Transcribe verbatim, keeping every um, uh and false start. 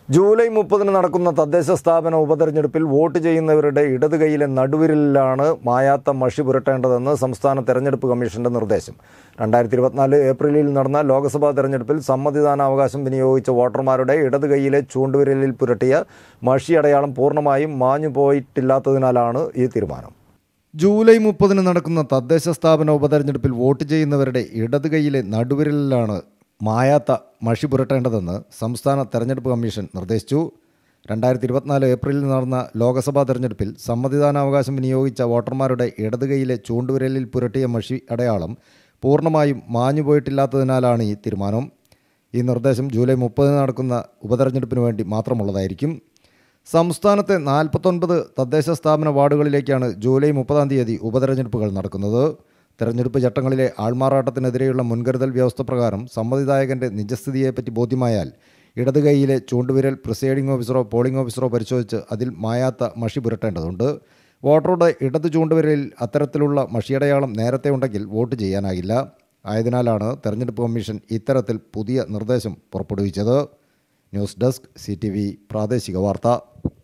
July മുപ്പതിന് നടക്കുന്ന തദ്ദേശ സ്ഥാപന ഉപതെരഞ്ഞെടുപ്പിൽ വോട്ട് ചെയ്യുന്നവരുടെ ഇടത് കൈയിലെ നടുവിരലിലാണ് മായാത്ത മഷി പുരട്ടേണ്ടതെന്ന് സംസ്ഥാന തെരഞ്ഞെടുപ്പ് കമ്മീഷന്റെ നിർദ്ദേശം. രണ്ടായിരത്തി ഇരുപത്തിനാല് ഏപ്രിലിൽ നടന്ന ലോക്സഭാ തെരഞ്ഞെടുപ്പിൽ സമ്മതിദാനാവകാശം വിനിയോഗിച്ച വോട്ടർമാരുടെ ഇടത് കൈയിലെ ചൂണ്ടുവിരലിൽ പുരട്ടിയ മഷി അടയാളം പൂർണ്ണമായും മാഞ്ഞു പോയിട്ടില്ലാത്തതിനാലാണ് ഈ തീരുമാനം. ജൂലൈ മുപ്പതിന് നടക്കുന്ന തദ്ദേശ സ്ഥാപന ഉപതെരഞ്ഞെടുപ്പിൽ വോട്ട് ചെയ്യുന്നവരുടെ ഇടത് കൈയിലെ നടുവിരലിലാണ് മായാത്ത മഷി പുരട്ടേണ്ടതെന്ന് സംസ്ഥാന തെരഞ്ഞെടുപ്പ് കമ്മീഷൻ നിർദ്ദേശിച്ചു. രണ്ടായിരത്തി ഇരുപത്തിനാല് ഏപ്രിലിൽ നടന്ന ലോക്സഭാ തെരഞ്ഞെടുപ്പിൽ സമ്മതിദാനാവകാശം വിനിയോഗിച്ച വോട്ടർമാരുടെ ഇടത് കൈയിലെ ചൂണ്ടുവിരലിൽ പുരട്ടിയ മഷി അടയാളം പൂർണ്ണമായും മാഞ്ഞുപോയിട്ടില്ലാത്തതിനാലാണ് ഈ തീരുമാനം. ഈ നിർദ്ദേശം ജൂലൈ മുപ്പതിന് നടക്കുന്ന ഉപതെരഞ്ഞെടുപ്പിന് വേണ്ടി മാത്രമുള്ളതായിരിക്കും. സംസ്ഥാനത്തെ നാൽപ്പത്തൊൻപത് തദ്ദേശ സ്ഥാപന വാർഡുകളിലേക്കാണ് ജൂലൈ മുപ്പതാം തീയതി ഉപതെരഞ്ഞെടുപ്പുകൾ നടക്കുന്നത്. തെരഞ്ഞെടുപ്പ് ചട്ടങ്ങളിലെ ആൾമാറാട്ടത്തിനെതിരെയുള്ള മുൻകരുതൽ വ്യവസ്ഥ പ്രകാരം സമ്മതിദായകൻ്റെ നിജസ്ഥിതിയെപ്പറ്റി ബോധ്യമായാൽ ഇടത് കൈയിലെ ചൂണ്ടുവിരൽ പ്രിസൈഡിംഗ് ഓഫീസറോ പോളിംഗ് ഓഫീസറോ പരിശോധിച്ച് അതിൽ മായാത്ത മഷി പുരട്ടേണ്ടതുണ്ട്. വോട്ടറുടെ ഇടത് ചൂണ്ടുവിരലിൽ അത്തരത്തിലുള്ള മഷിയടയാളം നേരത്തെ ഉണ്ടെങ്കിൽ വോട്ട് ചെയ്യാനാകില്ല. ആയതിനാലാണ് തെരഞ്ഞെടുപ്പ് കമ്മീഷൻ ഇത്തരത്തിൽ പുതിയ നിർദ്ദേശം പുറപ്പെടുവിച്ചത്. News desk C T V പ്രാദേശിക വാർത്ത.